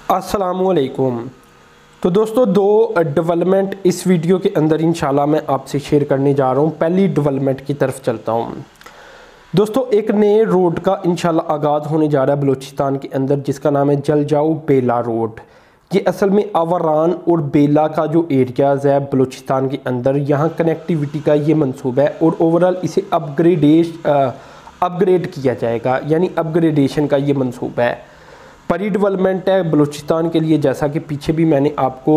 अस्सलामुअलैकुम। तो दोस्तों दो डेवलपमेंट इस वीडियो के अंदर इंशाल्लाह मैं आपसे शेयर करने जा रहा हूँ। पहली डेवलपमेंट की तरफ चलता हूँ। दोस्तों एक नए रोड का इंशाल्लाह आगाज़ होने जा रहा है बलूचिस्तान के अंदर, जिसका नाम है जलजाऊ बेला रोड। ये असल में आवारान और बेला का जो एरियाज़ है बलूचिस्तान के अंदर, यहाँ कनेक्टिविटी का ये मंसूबा है और ओवरऑल इसे अपग्रेड किया जाएगा, यानी अपग्रेडेशन का ये मंसूबा है। परी डेवलपमेंट है बलूचिस्तान के लिए, जैसा कि पीछे भी मैंने आपको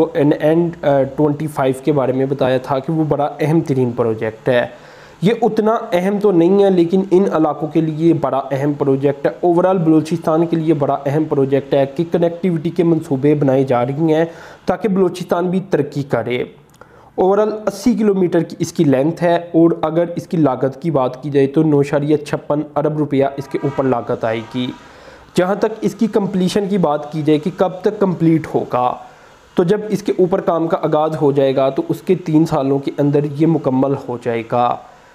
NN25 के बारे में बताया था कि वो बड़ा अहम तरीन प्रोजेक्ट है। ये उतना अहम तो नहीं है, लेकिन इन इलाकों के लिए बड़ा अहम प्रोजेक्ट है। ओवरऑल बलूचिस्तान के लिए बड़ा अहम प्रोजेक्ट है कि कनेक्टिविटी के मंसूबे बनाए जा रही हैं ताकि बलूचिस्तान भी तरक्की करे। ओवरऑल 80 किलोमीटर की इसकी लेंथ है और अगर इसकी लागत की बात की जाए तो 9.56 अरब रुपया इसके ऊपर लागत आएगी। जहाँ तक इसकी कंप्लीशन की बात की जाए कि कब तक कंप्लीट होगा, तो जब इसके ऊपर काम का आगाज़ हो जाएगा तो उसके 3 सालों के अंदर ये मुकम्मल हो जाएगा।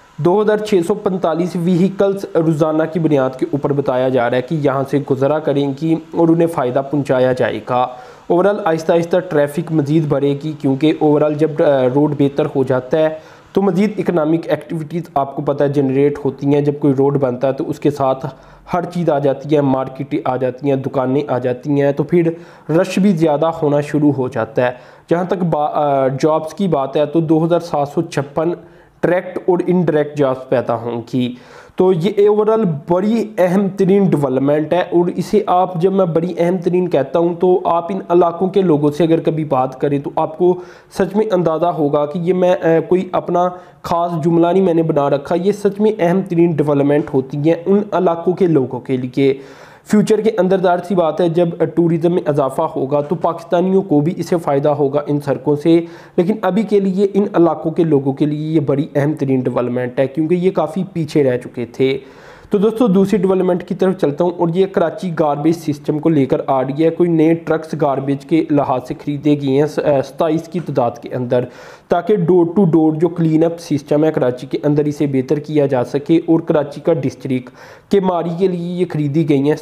2645 व्हीकल्स रोज़ाना की बुनियाद के ऊपर बताया जा रहा है कि यहाँ से गुजरा करेंगी और उन्हें फ़ायदा पहुँचाया जाएगा। ओवरऑल आहिस्ता आहिस्ता ट्रैफिक मज़ीद बढ़ेगी, क्योंकि ओवरऑल जब रोड बेहतर हो जाता है तो मज़ीद इकनॉमिक एक्टिविटीज़ आपको पता है जनरेट होती हैं। जब कोई रोड बनता है तो उसके साथ हर चीज़ आ जाती है, मार्केटें आ जाती हैं, दुकानें आ जाती हैं, तो फिर रश भी ज़्यादा होना शुरू हो जाता है। जहाँ तक जॉब्स की बात है तो 2756 डायरेक्ट और इनडायरेक्ट जॉब्स पैदा होंगी। तो ये ओवरऑल बड़ी अहम तरीन डेवलपमेंट है। और इसे आप, जब मैं बड़ी अहम तरीन कहता हूँ, तो आप इन इलाकों के लोगों से अगर कभी बात करें तो आपको सच में अंदाज़ा होगा कि ये मैं कोई अपना ख़ास जुमला नहीं मैंने बना रखा, ये सच में अहम तरीन डेवलपमेंट होती हैं उन इलाकों के लोगों के लिए। फ्यूचर के अंदर ज़ाहिर सी बात है जब टूरिज़म में इजाफा होगा तो पाकिस्तानियों को भी इससे फ़ायदा होगा इन सड़कों से, लेकिन अभी के लिए इन इलाकों के लोगों के लिए ये बड़ी अहम तरीन डेवलपमेंट है, क्योंकि ये काफ़ी पीछे रह चुके थे। तो दोस्तों दूसरी डेवलपमेंट की तरफ चलता हूँ और ये कराची गार्बेज सिस्टम को लेकर आ रही है। कोई नए ट्रक्स गार्बेज के लिहाज से ख़रीदे गए हैं 27 की तादाद के अंदर, ताकि डोर टू डोर जो क्लीन अप सिस्टम है कराची के अंदर इसे बेहतर किया जा सके। और कराची का डिस्ट्रिक्ट के मारी के लिए ये ख़रीदी गई हैं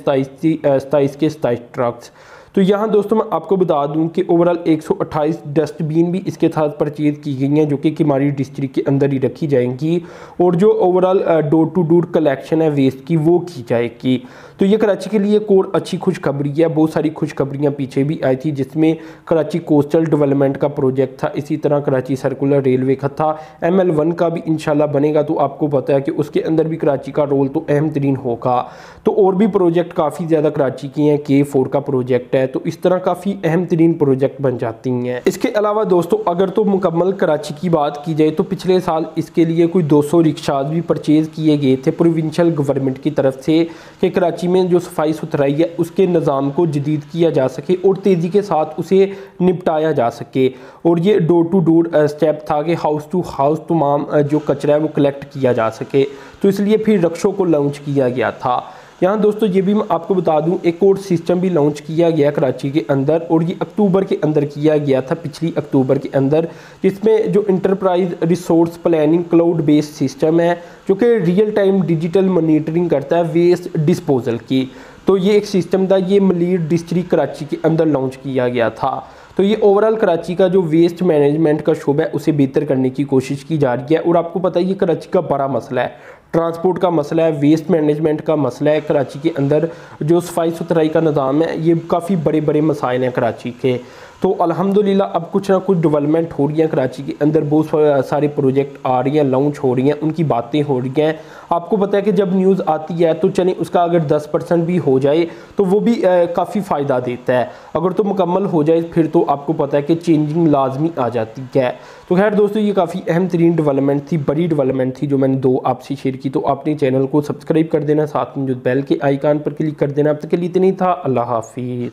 27 के 27 ट्रक्स। तो यहाँ दोस्तों मैं आपको बता दूं कि ओवरऑल 128 डस्टबिन भी इसके साथ परचेज की गई हैं, जो कि किमारी डिस्ट्रिक्ट के अंदर ही रखी जाएंगी। और जो overall door to door collection है वेस्ट की, वो की जाएगी। तो ये कराची के लिए एक और अच्छी खुशखबरी है। बहुत सारी खुशखबरियाँ पीछे भी आई थी, जिसमें कराची कोस्टल डेवलपमेंट का प्रोजेक्ट था, इसी तरह कराची सर्कुलर रेलवे का था, ML1 का भी इंशाल्लाह बनेगा। तो आपको पता है कि उसके अंदर भी कराची का रोल तो अहम तरीन होगा। तो और भी प्रोजेक्ट काफ़ी ज़्यादा कराची की हैं, K4 का प्रोजेक्ट है, तो इस तरह काफ़ी अहम तरीन प्रोजेक्ट बन जाती हैं। इसके अलावा दोस्तों अगर तो मुकम्मल कराची की बात की जाए तो पिछले साल इसके लिए कोई 200 रिक्शाज भी परचेज़ किए गए थे प्रोविंशियल गवर्नमेंट की तरफ से, कि कराची में जो सफाई सुथराई है उसके निज़ाम को जदीद किया जा सके और तेज़ी के साथ उसे निपटाया जा सके। और ये डोर टू डोर स्टेप था कि हाउस टू हाउस तमाम जो कचरा है वो कलेक्ट किया जा सके, तो इसलिए फिर रक्षों को लॉन्च किया गया था। यहाँ दोस्तों ये भी मैं आपको बता दूं एक और सिस्टम भी लॉन्च किया गया कराची के अंदर, और ये अक्टूबर के अंदर किया गया था, पिछली अक्टूबर के अंदर, जिसमें जो enterprise resource planning cloud based system है, जो कि रियल टाइम डिजिटल मॉनिटरिंग करता है वेस्ट डिस्पोजल की। तो ये एक सिस्टम था, ये मलीर डिस्ट्रिक्ट कराची के अंदर लॉन्च किया गया था। तो ये ओवरऑल कराची का जो वेस्ट मैनेजमेंट का शोबा है उसे बेहतर करने की कोशिश की जा रही है। और आपको पता है ये कराची का बड़ा मसला है, ट्रांसपोर्ट का मसला है, वेस्ट मैनेजमेंट का मसला है। कराची के अंदर जो सफाई सुथराई का निज़ाम है, ये काफ़ी बड़े बड़े मसाइल हैं कराची के। तो अल्हम्दुलिल्लाह अब कुछ ना कुछ डेवलपमेंट हो रही है कराची के अंदर, बहुत सारे प्रोजेक्ट आ रही हैं, लॉन्च हो रही हैं, उनकी बातें हो रही हैं। आपको पता है कि जब न्यूज़ आती है तो चलें उसका अगर 10% भी हो जाए तो वो भी काफ़ी फ़ायदा देता है। अगर तो मुकम्मल हो जाए फिर तो आपको पता है कि चेंजिंग लाजमी आ जाती है। तो खैर दोस्तों ये काफ़ी अहम तरीन डेवलपमेंट थी, बड़ी डेवलपमेंट थी, जो मैंने दो आपसे शेयर की। तो आपने चैनल को सब्सक्राइब कर देना, साथ में जो बेल के आइकान पर क्लिक कर देना। अब तक के लिए इतना ही था। अल्लाह हाफिज़।